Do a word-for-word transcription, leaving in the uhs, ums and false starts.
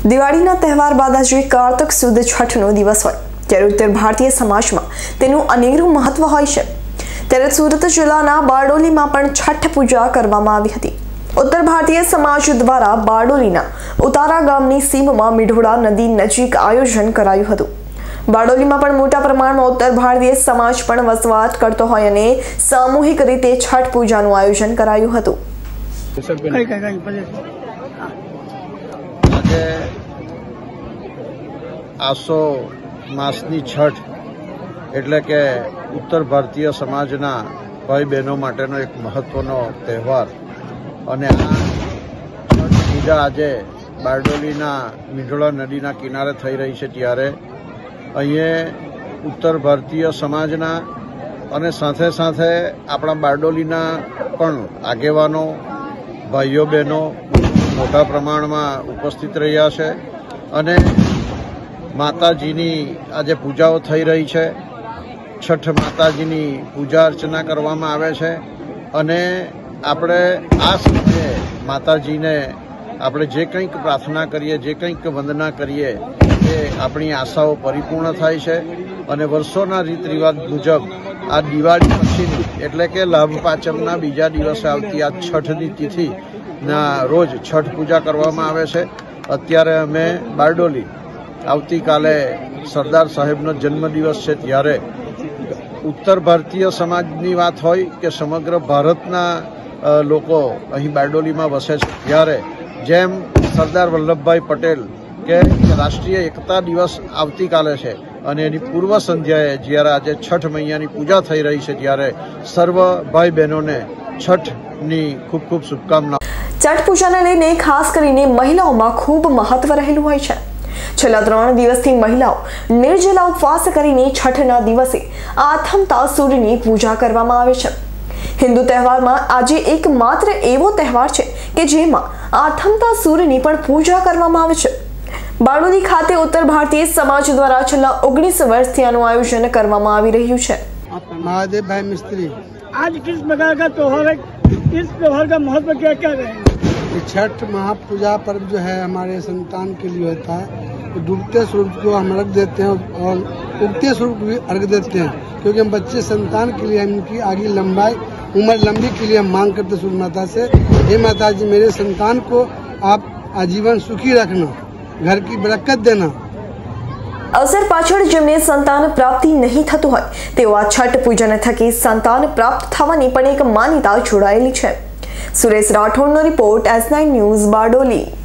દિવાળીના તહેવાર બાદ આજે કારતક સુદ છઠનો દિવસ હોય ત્યારે ઉત્તર ભારતીય સમાજમાં તેનું અનેરું મહત્વ હોય છે। ત્યારે સુરત જિલ્લાના બારડોલીમાં પણ છઠ પૂજા કરવામાં આવી હતી। ઉત્તર ભારતીય સમાજ દ્વારા બારડોલીના ઉતારા ગામની સીમમાં મીઢોળા નદી નજીક આયોજન કરાયું હતું। બારડોલીમાં પણ મોટા પ્રમાણમાં ઉત્તર ભારતીય સમાજ પણ વસવાટ કરતો હોય અને સામૂહિક રીતે છઠ પૂજાનું આયોજન કરાયું હતું। आसो मासनी छठ एटले के उत्तर भारतीय समाजना भाई बहनों माटेनो एक महत्वनो तहेवार अने आ छठ पूजा आजे बारडोलीना मीढोळा नदीना किनारे थई रही छे त्यारे अहींये उत्तर भारतीय समाजना अने साथे साथे आपणा बारडोलीना पण आगेवानो भाईओ बहनों मोटा प्रमाणमां उपस्थित रह्या छे अने माताजीनी आज पूजाओ थई रही है। छठ माताजीनी पूजा अर्चना करवामां आवे छे अने आपणे आ समये माताजीने आपणे जे कंईक प्रार्थना करीए जे कंईक वंदना करीए ते आपणी आशाओ परिपूर्ण थाय छे अने वर्षोना रीत रिवाज मुजब आ दिवाળી पछीनी एटले के लाभ पाचमना बीजा दिवसे आवती आ छठनी तिथि ना रोज छठ पूजा करवामां आवे छे। अत्यारे अमे बारडोली आवती काले सरदार साहेबनो जन्मदिवस है त्यारे उत्तर भारतीय समाजनी बात होय के समग्र भारतना लोको अहीं बारडोलीमां वसे छे त्यारे जेम सरदार वल्लभभाई पटेल के राष्ट्रीय एकता दिवस आवती काले छे अने एनी पूर्व संध्याए ज्यारे आज छठ मैयानी पूजा थई रही है त्यारे सर्व भाई बहनोने छठनी खूब खूब शुभकामनाओं। छठ पूजाने लईने खास करीने महिलाओमां खूब महत्व रहेલું હોય છે। છેલ્લા ત્રણ દિવસથી મહિલાઓ નિર્જલા ઉપવાસ કરીને છઠના દિવસે આથમતા સૂર્યની પૂજા કરવામાં આવે છે। હિન્દુ તહેવારમાં આજે એકમાત્ર એવો તહેવાર છે કે જેમાં આથમતા સૂર્યની પણ પૂજા કરવામાં આવે છે। બારડોલી ખાતે ઉત્તર ભારતીય સમાજ દ્વારા છેલ્લા ઓગણીસ વર્ષથી આનું આયોજન કરવામાં આવી રહ્યું છે। महादेव भाई मिस्त्री, आज किस प्रकार का त्योहार है, इस त्योहार का महत्व क्या क्या है? छठ महापूजा पर्व जो है हमारे संतान के लिए होता है। तो डूबते सूरज को हम अर्घ देते हैं और उगते सूरज को भी अर्घ देते हैं क्योंकि हम बच्चे संतान के लिए उनकी आगे लंबाई उम्र लंबी के लिए हम मांग करते सूरज माता से, हे माता जी मेरे संतान को आप आजीवन सुखी रखना, घर की बरकत देना। अवसर पाछळ जेमने संतान प्राप्ति नहीं थतुं होय तेओ आ छठ पूजन थकी संतान प्राप्त थवानी पण एक मान्यता जोड़ायेली छे। सुरेश राठौड़नो report S nine news Bardoli.